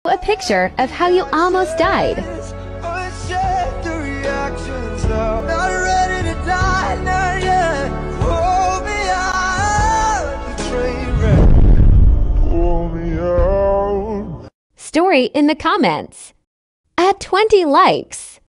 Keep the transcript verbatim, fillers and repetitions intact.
a picture of how you almost died. Story in the comments. At twenty likes.